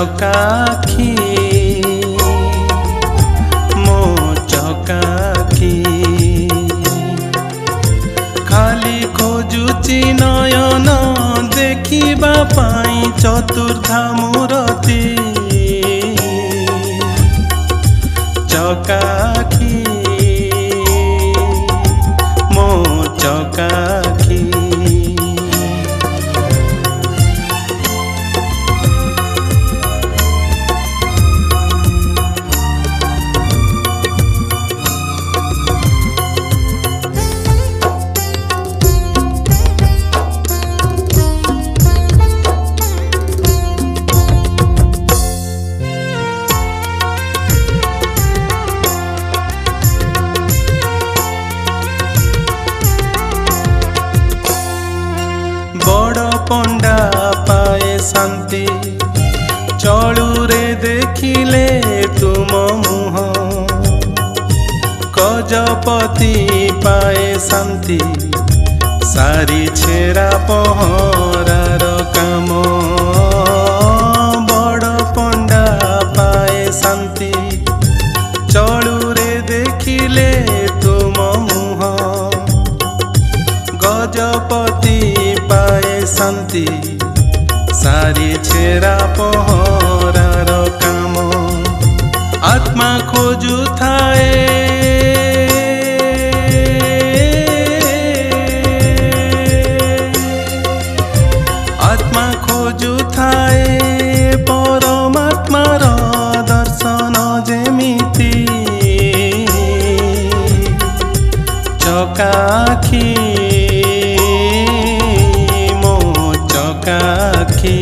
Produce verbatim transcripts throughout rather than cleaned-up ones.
चकाखी मो चकाखी खाली खोजुची नयन देखिबा पाई चतुर्धा मूर्ति चकाखी मो चकाखी पंडा पाए शांति चलुरे देखिले तुम मुह गजपति पाए शांति सारी छेरा पहरार काम बड़ पंडा पाए शांति चलुरे देखिले तुम मुह गजपति पाए शांति सारी छेरा पहरार काम आत्मा खोजु थाए आत्मा खोजु थाए परमात्मार दर्शन जेमिति चकाखी चकाखी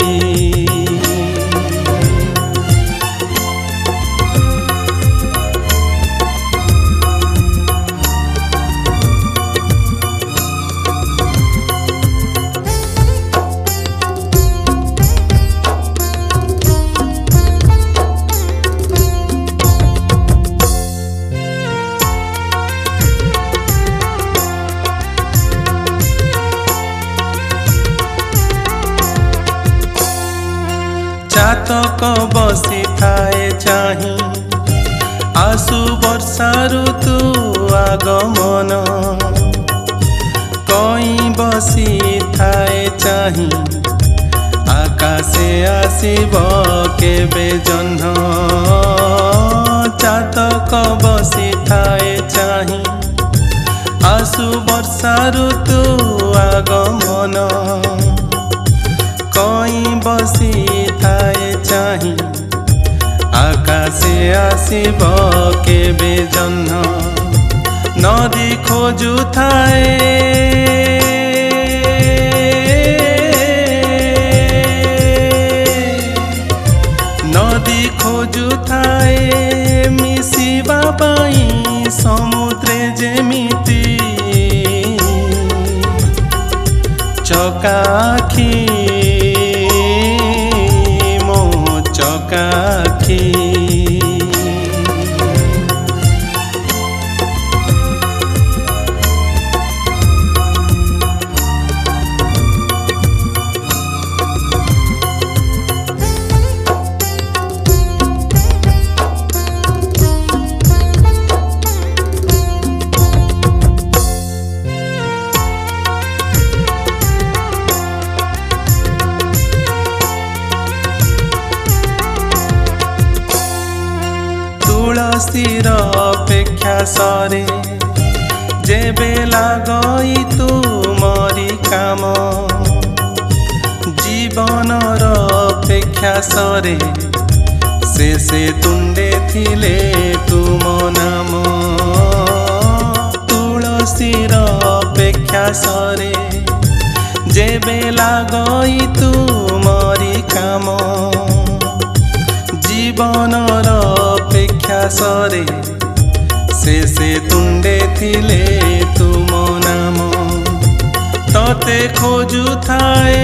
चातक बसी थाए चाही आसु वर्षा ऋतु आगमन कई बसी थाए चाही आकाशे आसीब केबे जह्न चातक बसी थाए चाही आसु वर्षा ऋतु आगमन कई बसी थाए चाही आकाशे आसीब केबे जह्न नदी खोजु थाए नदी खोजु थाए मिसिबा पाई समुद्रे जेमिति चकाखी चकाखी तुलसीर अपेक्षा सरे जेबे लागई तुमरी काम जीवनर अपेक्षा सरे से से तुंडे थिले तुम नाम तुलसीर अपेक्षा सरे जेबे लागई तुमरी काम जीवनर अपेक्षा सरे से से तुंडे थिले तुम नाम तते खोजु थाए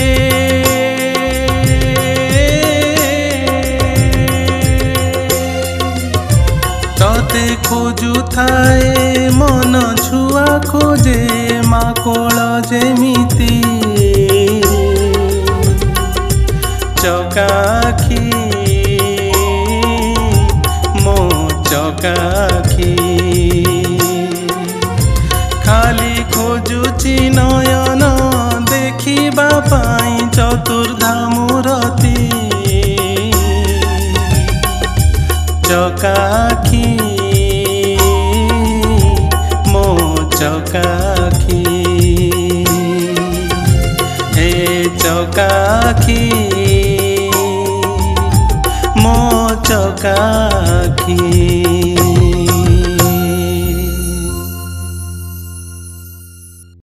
तते खोजु थाए मन छुआ खोजे माकोल जेमिति चकाखी खाली खोजुची नयन देखिबा पाई चतुर्धा मूरति चकाखी मो चकाखी हे चकाखी मो चकाखी।